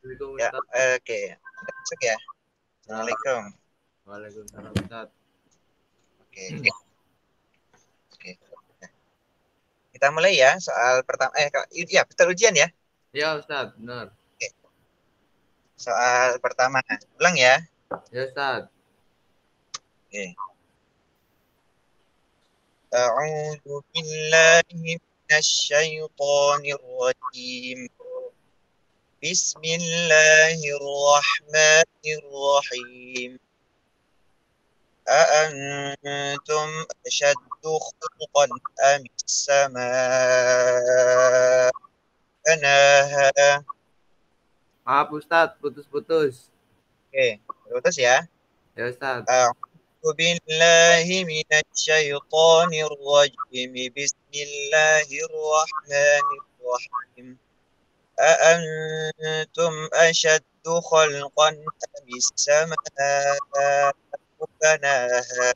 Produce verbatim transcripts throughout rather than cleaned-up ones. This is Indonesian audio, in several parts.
Assalamualaikum Ya, Ustaz. oke. Udah masuk ya. Nah, Assalamualaikum. Waalaikumsalam Ustaz. Oke, oke. Nah, kita mulai ya soal pertama. Eh, Kak, ya betul ujian ya. Ya Ustaz, benar. Oke. Soal pertama. Ulang ya. Ya Ustaz. Oke. A'udzu billahi minasyaitonir rajim. Bismillahirrahmanirrahim. أأنتم أشد خلقا أم السماء بناها. Maaf Ustaz, putus-putus. Oke, terus ya. Ya Ustaz. أعوذ بالله من الشيطان الرجيم. بسم الله الرحمن الرحيم. أأنتم أشد خلقا أم السماء بناها.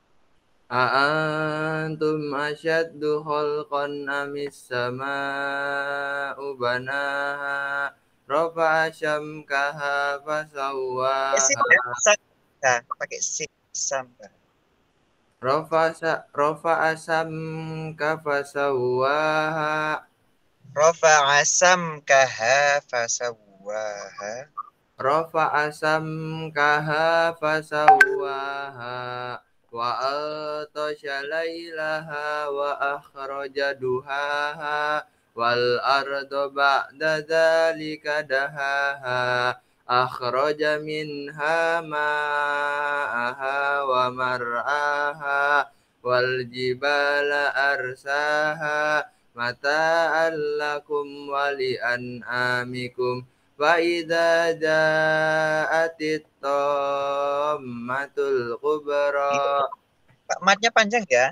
A'antum asyaddu khalqan amis sama'u banaha rafa'a syamkaha Pakai sim fasawwaha ya, sangka. Pakai sim, sangka. rafa'a rafa'a syamka fasawwaha Rafa'a samkaha fasawwaha. rafa'a samkaha fasawwaha wa atasha lailaha wa akhraja duhaha wal arda ba'da dzalika dahaha akhraja minha ma'aha wa mar'aha wal jibala arsaha mata'an lakum wa li'an'amikum wa idza ja'atit tammatul kubra. Pak, matnya panjang ya.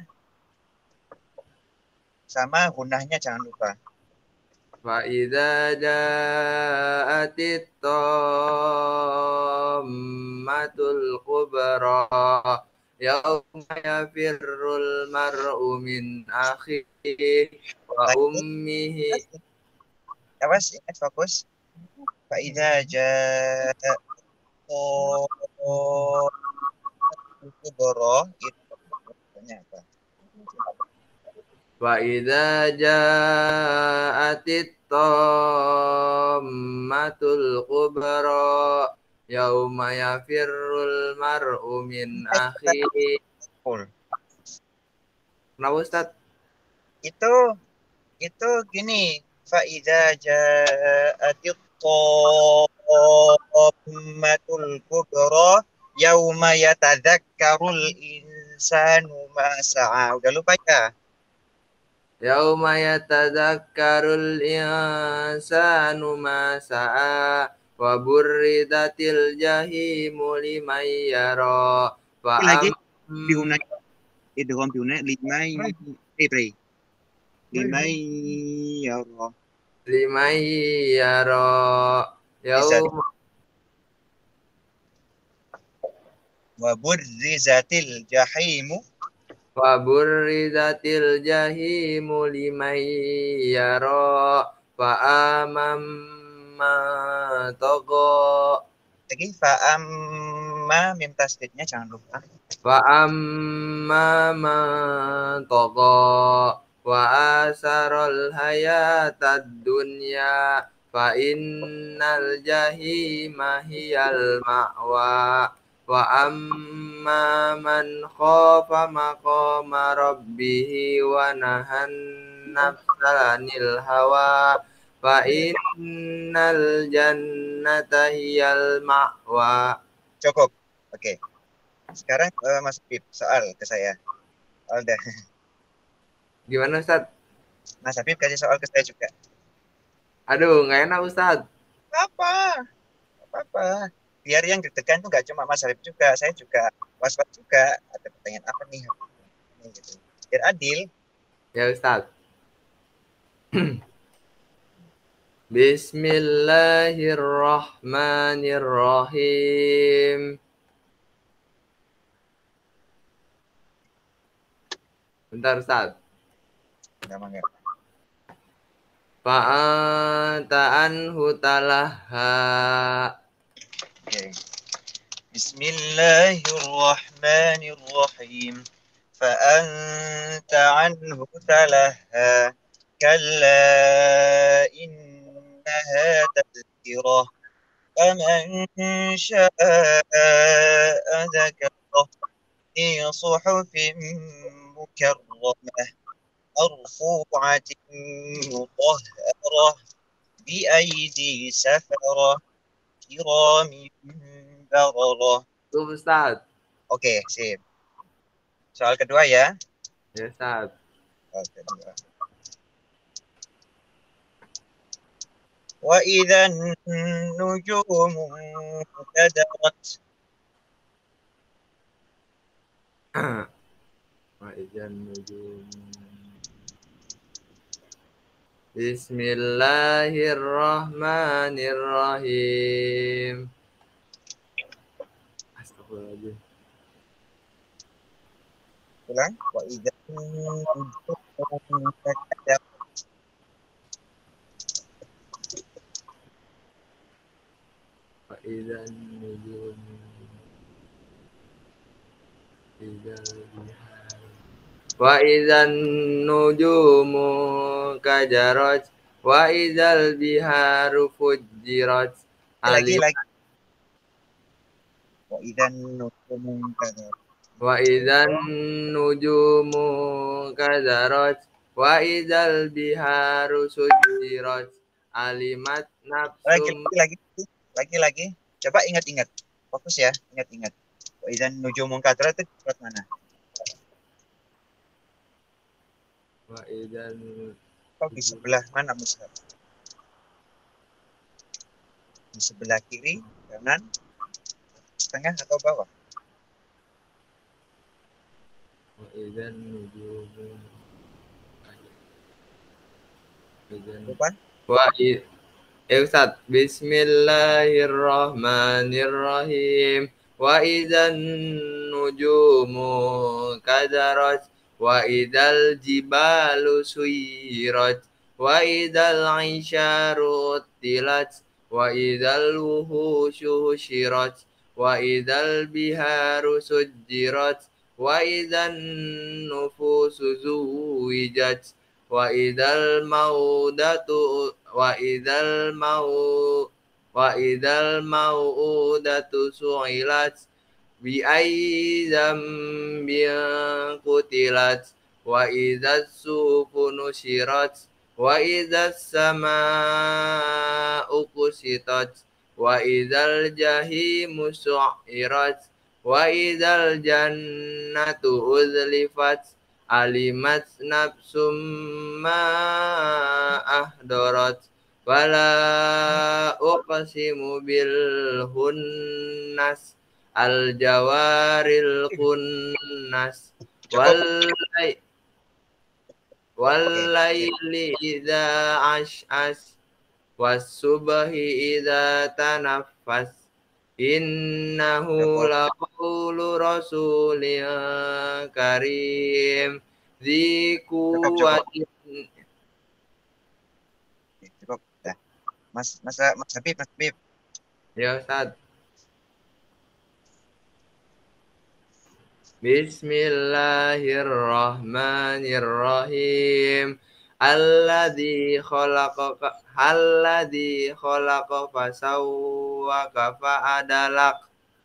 Sama gunahnya jangan lupa. Wa idza ja'atit tammatul kubra yauma yafirrul mar'u min akhihi wa Lagi. ummihi. Awas, ingat fokus. Faiza ja'a kubro itu maksudnya apa? Wa idza ja'atit tammatul kubra yauma yafirrul mar'u min akhihi. Full. Kenapa Ustaz? Itu itu gini. Faiza ja'atit tammatul kubro yauma yatadzakkarul insanu ma sa'a. Udah lupa ya? Yauma yatadzakkarul insanu ma sa'a wa burridatil jahimu liman yara fa Lagi am diunai idgham diunai limai eh limai ya Allah. liman yara Bisa yauma wa burrizatil jahimu. wa burridatil jahimu liman yara fa amam ma tagha Lagi fa amma mim tasdidnya jangan lupa. wa amma man tagha wa asarul hayatad dunya fa innal jahima hiyal ma'wa wa amma man khafa maqama rabbihi wa nahan nafsanil hawa fa innal jannata hiyal ma'wa. Cukup. Oke. Sekarang uh, Mas Habib soal ke saya. Soal dah. Gimana Ustaz? Mas Habib kasih soal ke saya juga. Aduh, nggak enak Ustaz. Apa? Apa-apa. Biar yang deg-degan tuh nggak cuma Mas Habib juga, saya juga was-was juga. Ada pertanyaan apa nih? Gitu. Biar adil. Ya Ustaz. Bismillahirrahmanirrahim. Bentar Ustaz. Enggak, enggak. Fa'anta anhu talaha. Okay. Bismillahirrahmanirrahim. Fa'anta anhu talaha. Kalla innaha tadhkirah. Faman syaa'a dzakarah. Fi suhufin mukarramah. Marfu'atin mutahharah. Biaidi safarah. Kiramin bararah. Tuh Ustaz. Oke, sip. Soal kedua ya. Ya Ustaz. Soal kedua. Wa idzan nujumu kadarat. Wa idzan nujum. Bismillahirrahmanirrahim. Astagfirullahaladzim. Ulang. Wa idzan nujumu kadarat. Wa idzan nujum. Wa idzan nujumu kajarat. Wa idzal biharu fujirat. Lagi Ali. lagi. Wa idzan nujumu kadarat. Wa idzan nujumu kajarat. Wa idzal biharu sujirat. Alimat Lagi nafsum. lagi lagi. Lagi lagi. Coba ingat-ingat. Fokus ya, ingat-ingat. Wa idzan nujumu kadarat itu surat mana? Wa idzan Oh, di sebelah mana mushaf? Di sebelah kiri, kanan, tengah atau bawah? wa idzan nujumu Lupa? wa i Eh Ustaz, Bismillahirrahmanirrahim. Wa idzan nujumu kadarat. Wa idzal jibalu suyirat. Wa idzal isyaru tilat. Wa idzal wuhusyu husyirat. Wa idzal biharu sujjirat. Wa idzan nufusu zuwijat. Wa idzal maudatu wa idzal mau wa idzal mauudatu su'ilat bi ayyi dzambin qutilat wa idzas sufu nusyirat wa idzas samaa'u kusitat wa idzal jahimu su'irat wa idzal jannatu uzlifat alimat nafsum ma ahdarat wala uqsimu bil hunnas al jawaril kunnas Cukup. wal wal laili idza ash'as was subhi idza tanaffas innahu Cukup. laqawlu rasulin karim dzi Cukup, cukup. quwwatin. Cukup. Ya. Mas, Mas, Mas Habib, Mas Habib. Ya Ustaz. Bismillahirrahmanirrahim. Alladzi khalaqa alladzi khalaqa fasawwaka fa'adalak.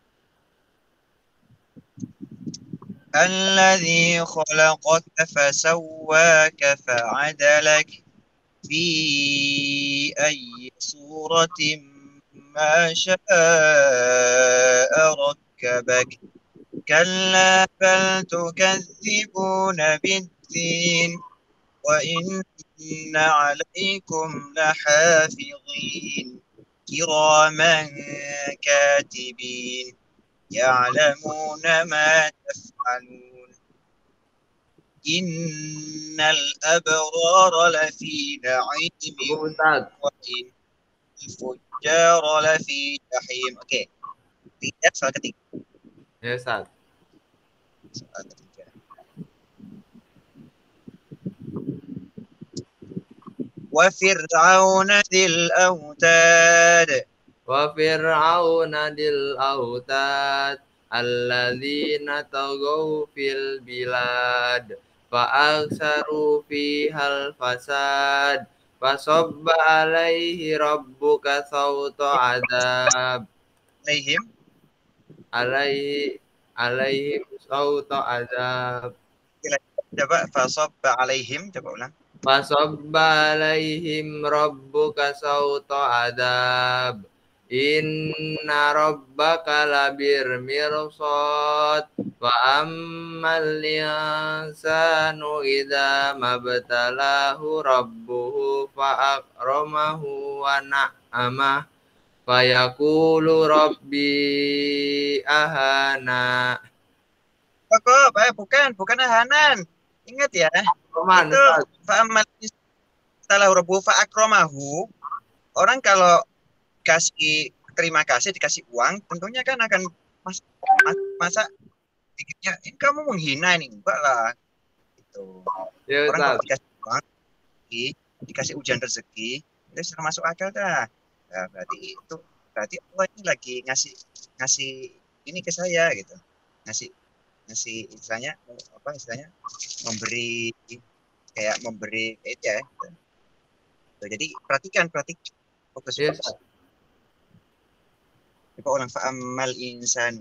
الذي خلقك فسواك فعدلك في أي صورة ما شاء ركبك كلا بل تكذبون بالدين وإن عليكم لحافظين كراما كاتبين يعلمون ما تفعلون إن الأبرار لفي نعيم وإن الفجار لفي جحيم. Oke, tiga soal ketiga. Ya Ustaz. Soal ketiga. Wa fir'auna dzil autad. Wa fir'auna dil autad alladzina tagaw fil bilad fa aksaru fihal fasad fasabba alaihi rabbuka sawta adab Alaihim. alaihi alaihi sawta adab Coba fasabba alaihim, coba ulang. fasabba alaihim rabbuka sawta adab inna rabbaka labir mirsad wa ammal insanu idza mabtalahu rabbuhu fa akramahu wa na'amah fa yaqulu rabbi ahana. Kok, eh, bukan, bukan ahanan. Ingat ya, Roman, itu fa'amal setelah rabbuhu fa akramahu. Orang kalau kasih terima kasih dikasih uang, tentunya kan akan mas, mas, masa dikitnya ini kamu menghina ini, enggak lah. Itu ya, orang kalau Ustaz. dikasih uang, dikasih ujian rezeki, itu sudah masuk akal dah. Nah, berarti itu berarti Allah ini lagi ngasih ngasih ini ke saya gitu, ngasih ngasih istilahnya apa istilahnya memberi kayak memberi kayak itu ya. Gitu. Jadi perhatikan perhatikan fokus Ya, fokus. Ustaz. Coba ulang fa'amal insan.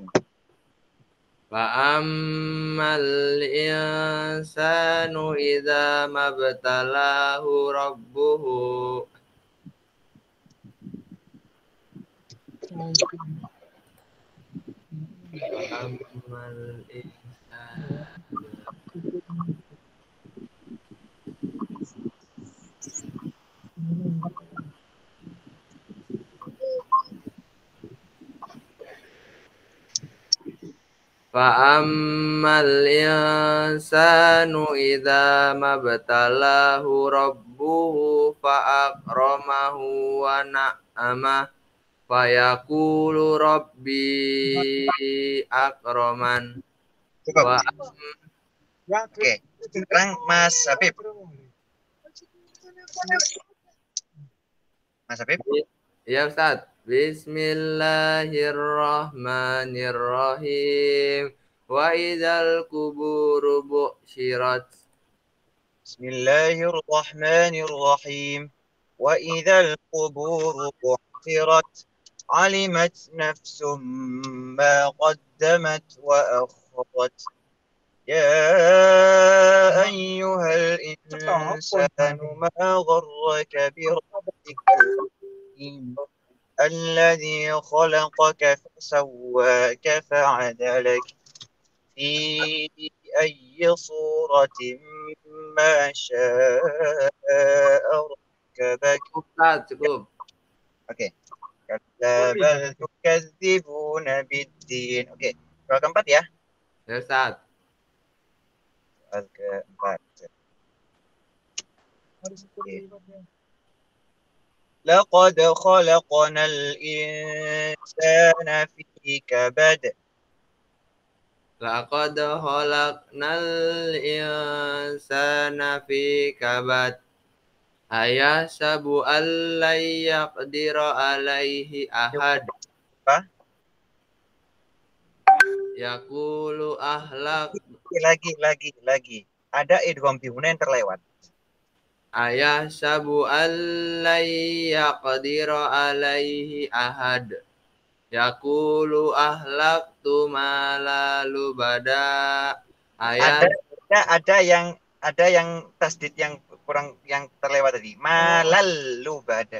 Fa'ammal insanu idza mabtalahu rabbuhu Fa'ammal insanu Fa'ammal insanu idza mabtalahu rabbuhu fa'akramahu wa na'amah fa yaqulu rabbi akraman Cukup. wa Oke. Sekarang Mas Habib. Mas Habib. Ya Ustaz. Bismillahirrahmanirrahim. Wa idzal kuburu bu'syirat. Bismillahirrahmanirrahim. Wa idzal quburu bu'thirat alimat nafsum ma qaddamat wa akhirat. يا أيها الإنسان ما غرك بربك الكريم الذي خلقك فسواك فعدلك في أي صورة ما شاء ركبك. Ustaz, cukup. Oke. كلا بل تكذبون بالدين. Oke. Soal keempat ya. Ya Ustaz. Soal keempat. لقد خلقنا الإنسان في كبد. Laqad khalaqnal insana fi kabad. Ayasabu allai yaqdira alaihi ahad. Apa? Yaqulu ahlak. Lagi, lagi, lagi. Ada idgham bihuna yang terlewat. Ayasabu allai yaqdira alaihi ahad. Yaqulu ahlaktu malalu bada. Ayat Ada, ada, ada yang ada yang tasdid yang kurang yang terlewat tadi. Malal lubada.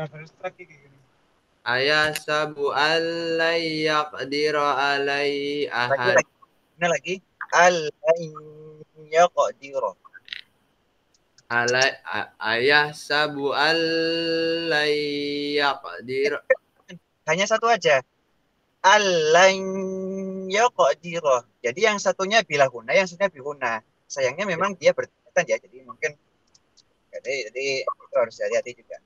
Ayasabu allai yaqdira alaihi Lagi, ahad. lagi. Ini lagi. Al yaqdira. Alai ayah sabu allai yaqdir. Hanya satu aja. Al yaqdira. Jadi yang satunya bila guna, yang satunya bihuna. Sayangnya memang dia berdekatan ya. Jadi mungkin jadi, jadi itu harus hati-hati juga.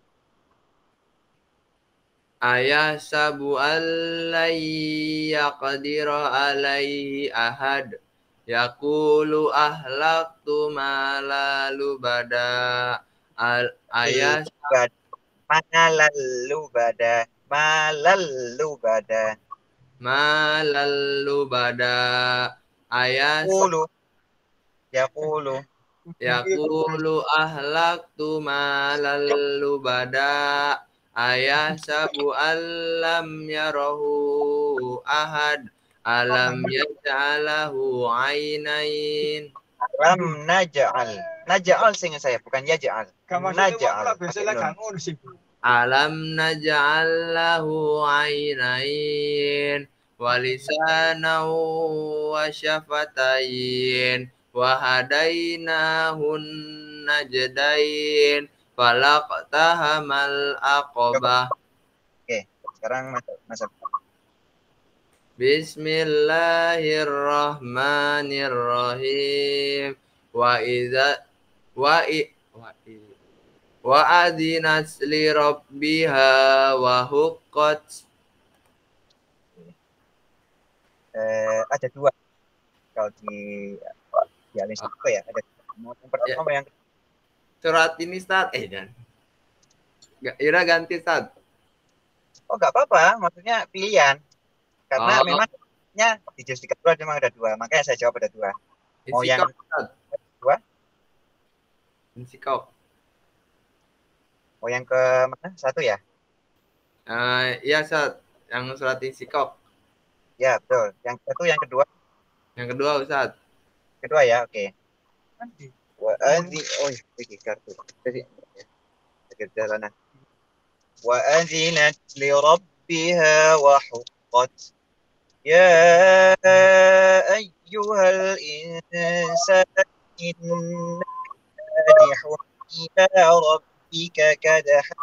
Ayah sabu allai yaqdira alaihi ahad. Yaqulu ahlaktu malalu bada. al ayah malal lubada malal lubada malal lubada ayah yaqulu yaqulu yaqulu ahlaktu malal lubada ayah sabu alam yarahu ahad alam yaj'alahu ainain. Alam naj'al. Naj'al seingat saya, bukan yaj'al. Naj'al. Alam naj'al lahu ainain walisanan wa syafatain wa hadainahun najdain falaqtahamal aqabah. Oke, sekarang masuk masuk. Bismillahirrahmanirrahim. Wa idza wa i, wa i, wa adzinat li rabbiha wa huqqat. Eh, ada dua kalau di di alis apa ya? Ada mau yang pertama ya. Yang surat ini Ustaz. Eh dan Ira ganti Ustaz. Oh, nggak apa-apa, maksudnya pilihan. Karena Oh. memangnya di juz tiga puluh memang ada dua, makanya saya jawab ada dua. Mau yang dua? Insikok. Mau yang ke mana? Satu ya? Uh, iya Ustaz, yang surat Insikok. Ya, betul. Yang satu, yang kedua? Yang kedua Ustaz. Kedua ya, oke. Wa adzi oh, iki kartu. Jadi perjalanan. Wa adzinat li rabbiha wa huqqat. يا أيها الإنسان إنك كادح إلى ربك كدحا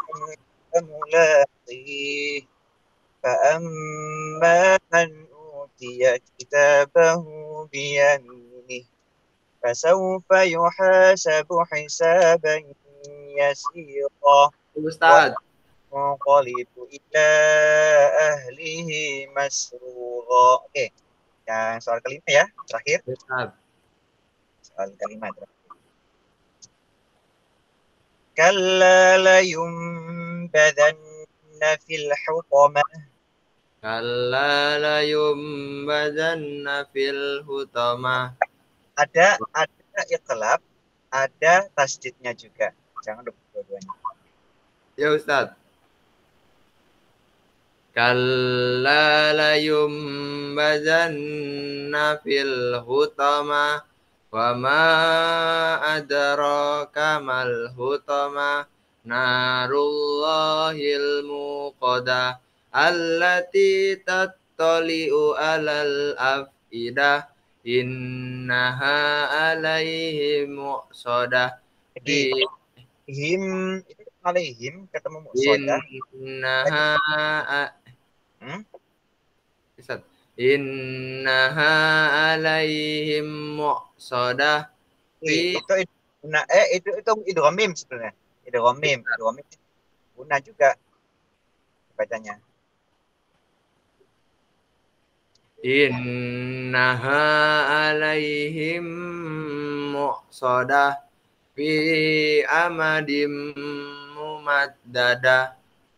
فملاقيه فأما من أوتي كتابه بيمينه فسوف يحاسب حسابا يسيرا Ustaz. منقلب ila ahlihi masrura. Oke, yang soal kelima ya, terakhir. Ustaz. Soal kelima terakhir. Kalla layumbadanna fil hutamah. Kalla layumbadanna fil hutamah. Ada ada iqlab, ada tasdidnya juga. Jangan lupa dua-duanya. Ya Ustaz. Kalla layumbadanna fil hutamah wa ma adraka mal hutamah narullahil muqadah allati tattali'u alal afidah innaha alaihim muqsadah. Jadi him itu alaihim ketemu muqsadah. Innaha Hmm? Innaha alaihim muqsadah fi Itu nah, eh itu itu idghamim sebenarnya. Idghamim, idghamim guna juga bacanya. Innaha alaihim muqsadah fi amadim mumaddadah.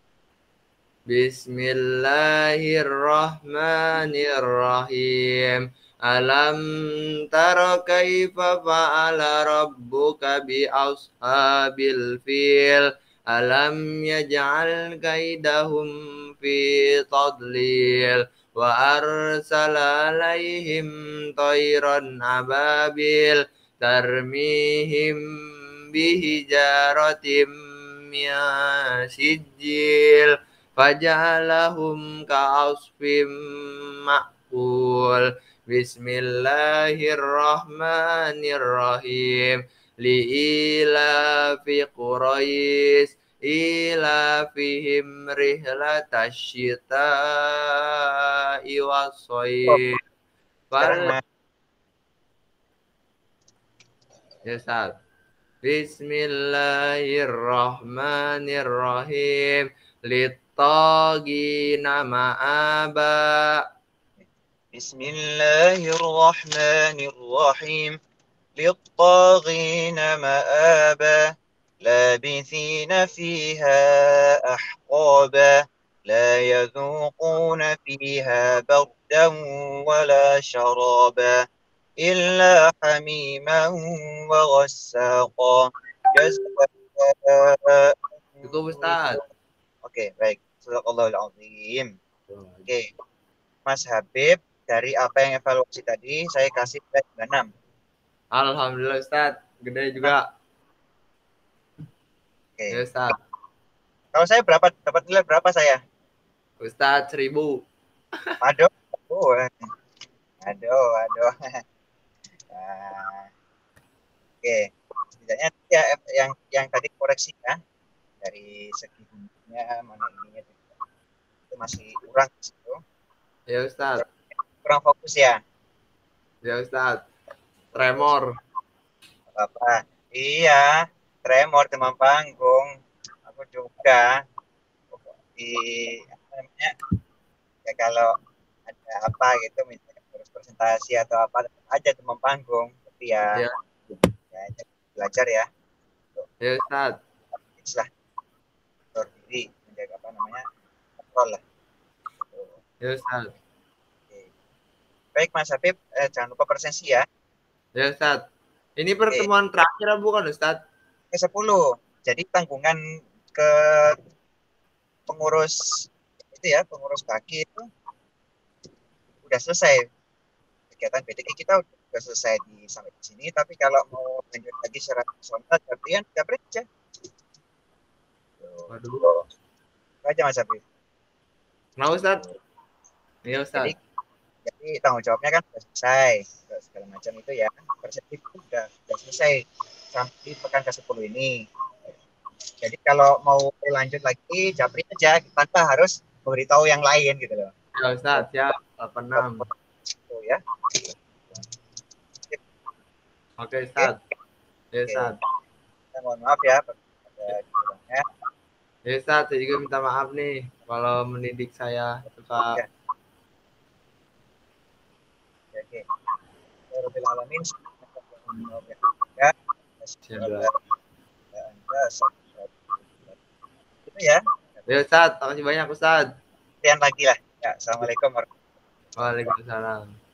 Bismillahirrahmanirrahim. Alam tara kaifa fa'ala rabbuka bi ashabil fil. Alam yaj'al kaidahum fi tadlil. Wa arsala alaihim tayran ababil. Tarmihim bihijaratim min sijil. Faja'alahum ka'asfim ma'kul. Bismillahirrahmanirrahim. Li'ila fi Quraisy ila fihim rihlatash syita'i was-shayf. Fal Ya Ustaz. Bismillahirrahmanirrahim. Littagina ma'aba. Bismillahirrahmanirrahim. Littagina ma'aba. لابثين فيها أحقابا لا يذوقون فيها بردا ولا شرابا إلا حميما وغساقا جزاء. Cukup Ustaz. Oke, baik. Sadaqallahul azim. Oke, Mas Habib, dari apa yang evaluasi tadi, saya kasih enam. Alhamdulillah Ustaz, gede juga. Oke. Ya Ustaz. Kalau saya berapa, dapat nilai berapa saya? Ustaz seribu. Aduh, aduh, aduh, aduh. Nah, oke, setidaknya ya yang yang tadi koreksi ya, dari segi bumbunya mana ininya itu masih kurang di situ. Ya Ustaz. Kurang fokus ya. Ya Ustaz. Tremor. Apa? Iya, tremor demam panggung. Aku juga di apa namanya? Ya kalau ada apa gitu misalnya harus presentasi atau apa aja demam panggung, tapi ya, Ya. ya belajar ya. Ya Ustaz. Lah, kontrol diri, menjaga apa namanya? Kontrol lah. Ya Ustaz. Oke. Baik Mas Habib, eh, jangan lupa presensi ya. Ya Ustaz. Ini pertemuan Oke. terakhir bukan Ustaz? Ke sepuluh. Jadi tanggungan ke pengurus itu ya, pengurus bagi itu udah selesai. Kegiatan B T G kita udah selesai di sampai di sini, tapi kalau mau lanjut lagi secara personal, kalian japri aja. Waduh. Itu aja Mas Habib. Nah Ustaz. Iya Ustaz. Jadi, jadi tanggung jawabnya kan sudah selesai, segala macam itu ya. Persepsi itu udah, udah selesai sampai pekan ke sepuluh ini. Jadi kalau mau lanjut lagi, japri aja tanpa harus memberitahu yang lain gitu loh. Ya Ustaz, siap. delapan enam. Oh ya. Oke Ustaz. Ya Ustaz. Saya mohon maaf ya. Ya. Ya Ustaz, saya juga minta maaf nih kalau mendidik saya suka. Ya. Oke. Rabbil alamin. Ya. Itu ya. Ya Ustaz, terima kasih banyak Ustaz. Sekian lagi lah. Ya, assalamualaikum warahmatullahi wabarakatuh. Waalaikumsalam.